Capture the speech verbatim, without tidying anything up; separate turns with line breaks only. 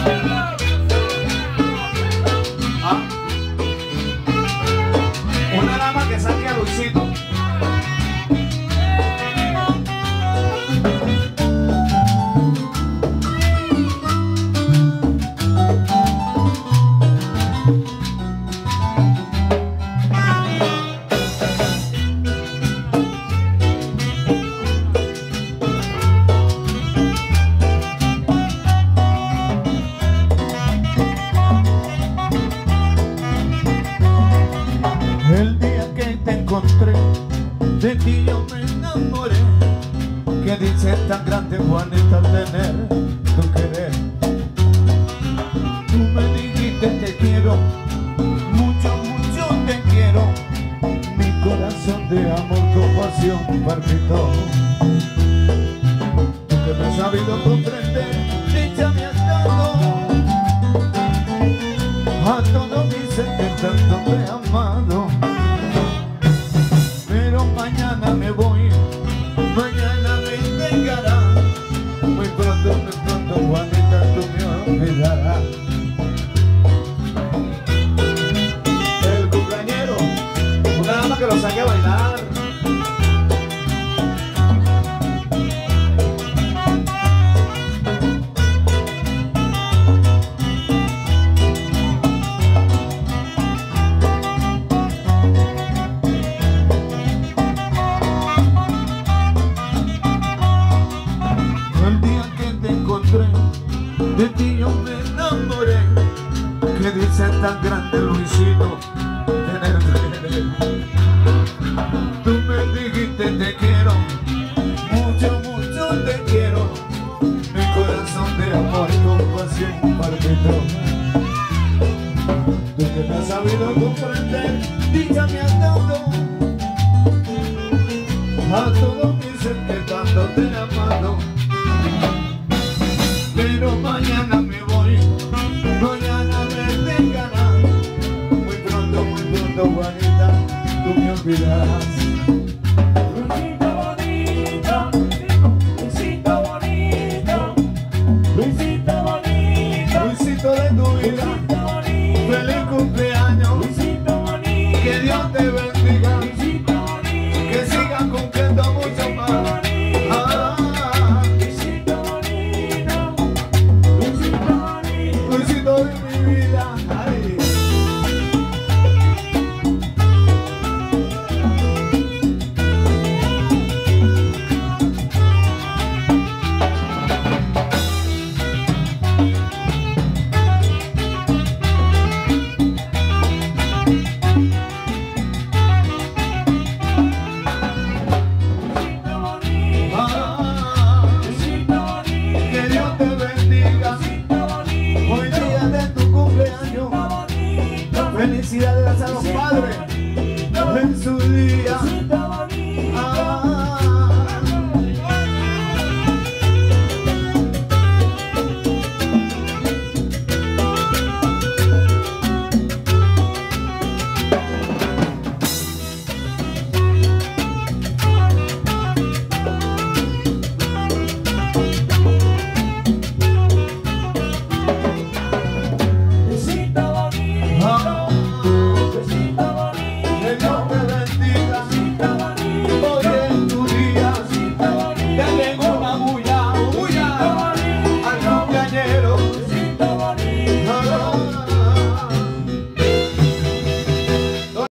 Ah. Una dama que saque a Luisito.
El día que te encontré, de ti yo me enamoré. Que dices tan grande, Juanita, tener tu querer. Tú me dijiste te quiero, mucho, mucho te quiero. Mi corazón de amor con pasión palpitó. Tú que me has sabido comprender, dicha me has dado. A todos dicen que tanto te he amado. Pero mañana me voy, mañana me llegará. Muy pronto, muy pronto, Juanita, tú me olvidarás.
El cumpleañero. Una dama que lo saque a bailar.
El día que te encontré, de ti yo me enamoré. Que dice tan grande, Luisito, tener querer. Tú me dijiste te quiero, mucho, mucho te quiero. Mi corazón de amor con pasión palpitó. Tú que me has sabido comprender, dicha me has dado. A todos dicen que tanto te he amado. Pero mañana me voy, mañana me llegará. Muy pronto, muy pronto, Juanita, tú me olvidarás.